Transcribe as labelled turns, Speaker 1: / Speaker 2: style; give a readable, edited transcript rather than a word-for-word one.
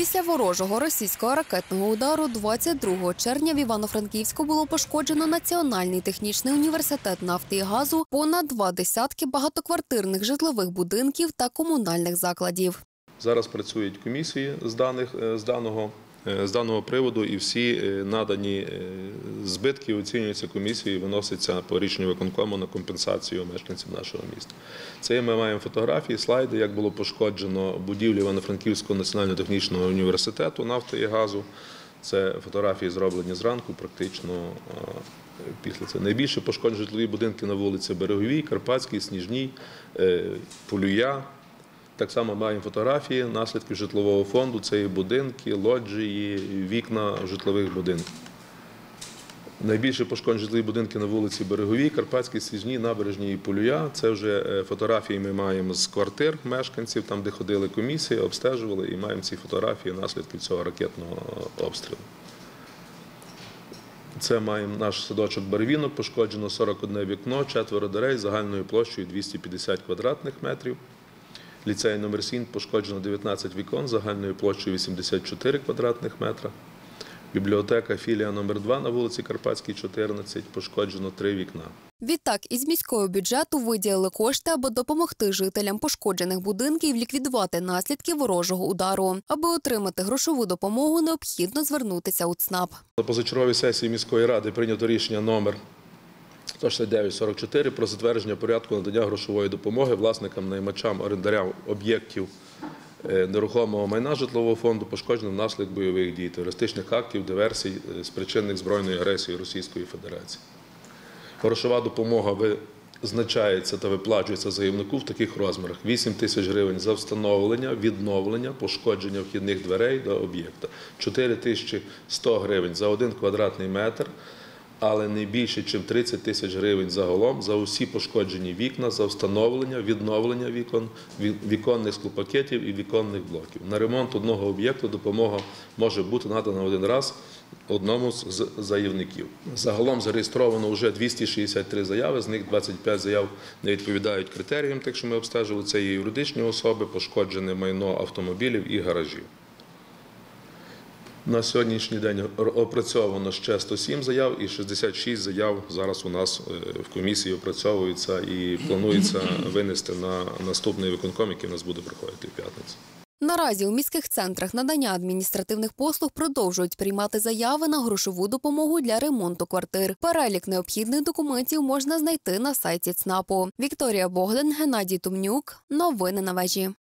Speaker 1: Після ворожого російського ракетного удару 22 червня в Івано-Франківську було пошкоджено Національний технічний університет нафти і газу, понад 2 десятки багатоквартирних житлових будинків та комунальних закладів.
Speaker 2: Зараз працюють комісії з даного приводу, і всі надані збитки оцінюються комісією і виносяться по рішенню виконкому на компенсацію мешканців нашого міста. Це ми маємо фотографії, слайди, як було пошкоджено будівлю Івано-Франківського національного технічного університету нафти і газу. Це фотографії зроблені зранку, практично після цього. Найбільше пошкоджені житлові будинки на вулиці Береговій, Карпатській, Сніжній, Полюя. Так само маємо фотографії наслідків житлового фонду, це і будинки, лоджії, вікна житлових будинків. Найбільше пошкоджені житлові будинки на вулиці Береговій, Карпатській, Сніжній, Набережній і Полюя. Це вже фотографії ми маємо з квартир мешканців, там де ходили комісії, обстежували, і маємо ці фотографії наслідків цього ракетного обстрілу. Це маємо наш садочок Барвінок, пошкоджено 41 вікно, 4 дверей загальною площею 250 квадратних метрів. Ліцей номер 7 пошкоджено 19 вікон загальною площею 84 квадратних метра. Бібліотека філія номер 2 на вулиці Карпатській, 14, пошкоджено 3 вікна.
Speaker 1: Відтак, із міського бюджету виділили кошти, аби допомогти жителям пошкоджених будинків ліквідувати наслідки ворожого удару. Аби отримати грошову допомогу, необхідно звернутися у ЦНАП.
Speaker 2: На позачерговій сесії міської ради прийнято рішення номер 169-44 про затвердження порядку надання грошової допомоги власникам, наймачам, орендарям об'єктів нерухомого майна житлового фонду, пошкоджених внаслідок бойових дій, терористичних актів, диверсій, спричинених збройною агресією Російської Федерації. Грошова допомога визначається та виплачується заявнику в таких розмірах: 8 тисяч гривень за встановлення, відновлення, пошкодження вхідних дверей до об'єкта, 4100 гривень за 1 квадратний метр, але не більше, ніж 30 тисяч гривень загалом за усі пошкоджені вікна, за встановлення, відновлення вікон, віконних склопакетів і віконних блоків. На ремонт одного об'єкту допомога може бути надана один раз одному з заявників. Загалом зареєстровано вже 263 заяви, з них 25 заяв не відповідають критеріям, так що ми обстежили, це є юридичні особи, пошкоджене майно автомобілів і гаражів. На сьогоднішній день опрацьовано ще 107 заяв і 66 заяв зараз у нас в комісії опрацьовуються і планується винести на наступний виконком, який у нас буде проходити в п'ятницю.
Speaker 1: Наразі у міських центрах надання адміністративних послуг продовжують приймати заяви на грошову допомогу для ремонту квартир. Перелік необхідних документів можна знайти на сайті ЦНАПу. Вікторія Богдан, Геннадій Тумнюк. Новини на вежі.